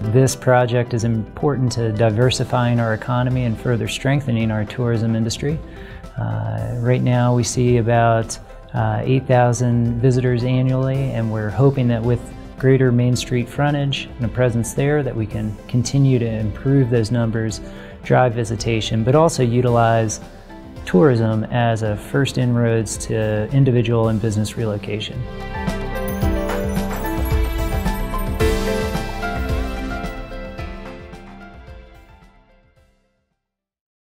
This project is important to diversifying our economy and further strengthening our tourism industry. Right now we see about 8,000 visitors annually, and we're hoping that with greater Main Street frontage and a presence there that we can continue to improve those numbers, drive visitation, but also utilize tourism as a first inroads to individual and business relocation.